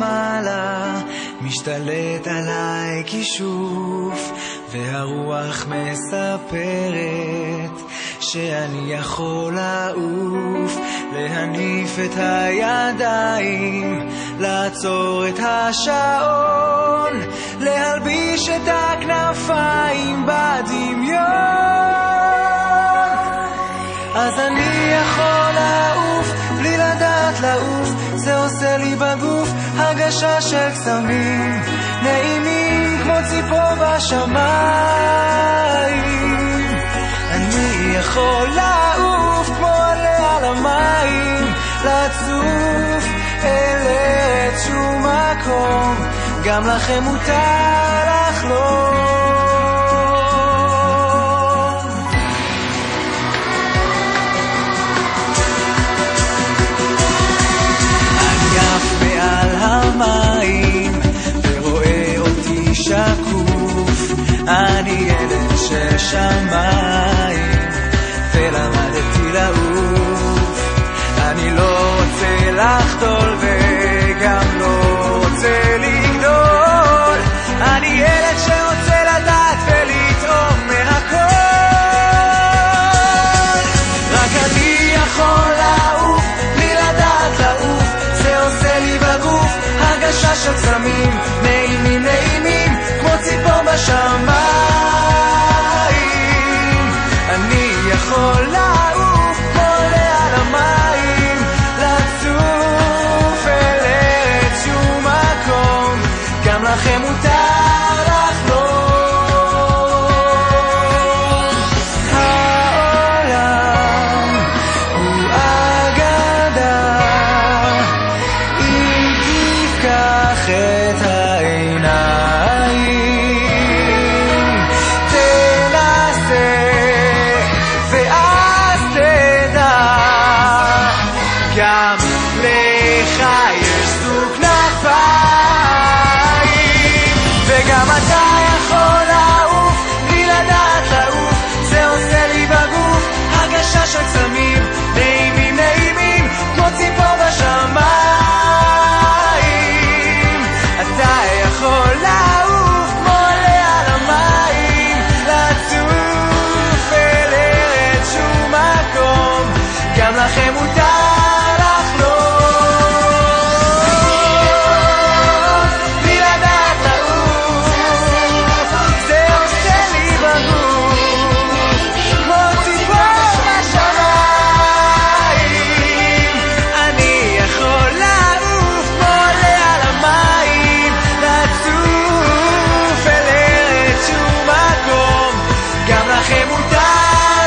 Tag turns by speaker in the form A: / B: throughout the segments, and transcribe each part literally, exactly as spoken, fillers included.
A: למעלה, משתלט עליי כישוף, והרוח מספרת שאני יכול לעוף, להניף את הידיים, לעצור את השעון, להלביש את הכנפיים בדמיון. אז אני יכול לעוף בלי לדעת לעוף, זה עושה לי בגוף הרגשה של קסמים נעימים כמו ציפור בשמיים. אני יכול לעוף כמו עלה על המים, לצוף אל ארץ שום מקום, גם לכם מותר לחלום. מעל המים ורואה אותי שקוף, אני ילד של שמיים ולמדתי לעוף. אני לא רוצה לחדול וגם לא רוצה לגדול, אני ילד שרוצה לדעת ולטעום מהכל. רק אני יכול לעוף בלי לדעת לעוף, זה עושה לי בגוף הרגשה של קסמים נעימים נעימים כמו ציפור בשמיים. אני יכול לעוף כמו עלה על המים, לצוף אל ארץ שום מקום, גם לכם מותר לחלום. העולם הוא אגדה, אם תפקח את העיניים, תנסה ואז תדע, גם לך יש זוג כנפיים, וגם אתה יכול לעוף בלי לדעת לעוף, זה עושה לי בגוף הרגשה של קסמים נעימים נעימים כמו ציפור בשמיים. אתה יכול לעוף כמו עלה על המים, לצוף אל ארץ שום מקום, גם לכם מותר לחלום בלי לדעת לעוף, זה עושה לי בגוף כמו ציפור בשמיים. אני יכול לעוף כמו עלה על המים, לצוף אל ארץ שום מקום, גם לכם מותר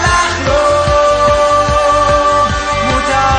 A: לחלום, מותר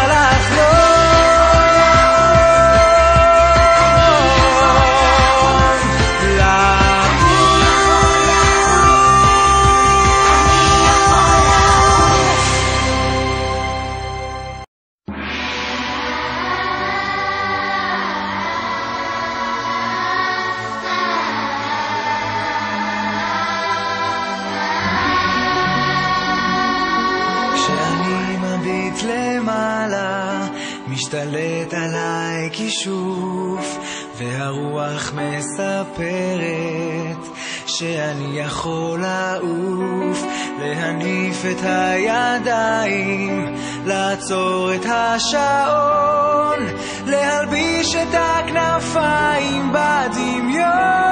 A: כשאני מביט למעלה, משתלט עליי כישוף, והרוח מספרת שאני יכול לעוף, להניף את הידיים, לעצור את השעון, להלביש את הכנפיים בדמיון.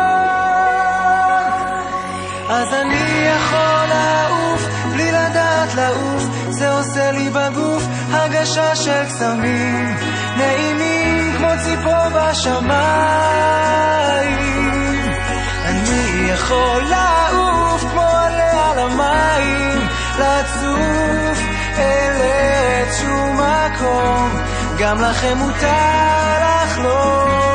A: אז אני יכול לעוף בלי לדעת לעוף, זה עושה לי בגוף הרגשה של קסמים נעימים כמו ציפור בשמיים. אני יכול לעוף כמו עלה על המים, לצוף אל ארץ שום מקום, גם לכם מותר לחלום.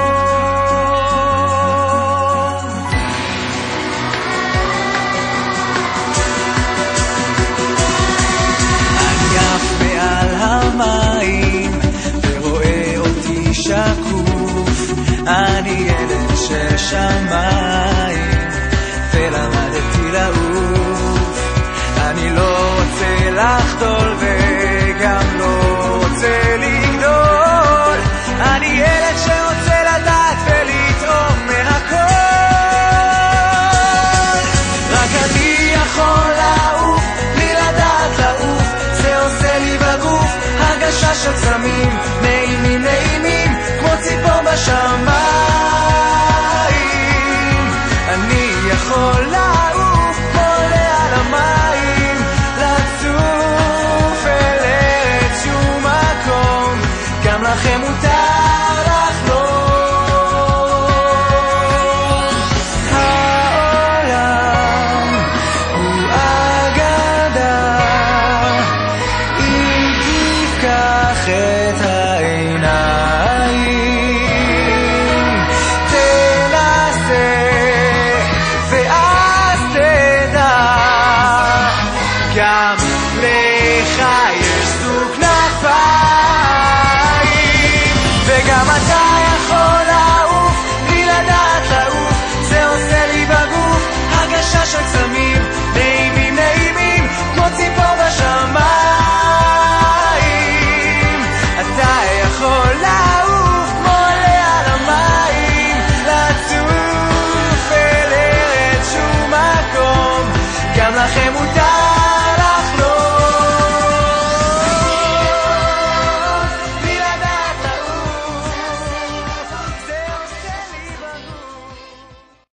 A: מעל המים ורואה אותי שקוף, אני ילד של שמיים ולמדתי לעוף. אני לא רוצה לחדול וגם לא רוצה לגדול, אני ילד שרוצה לדעת לכם מותר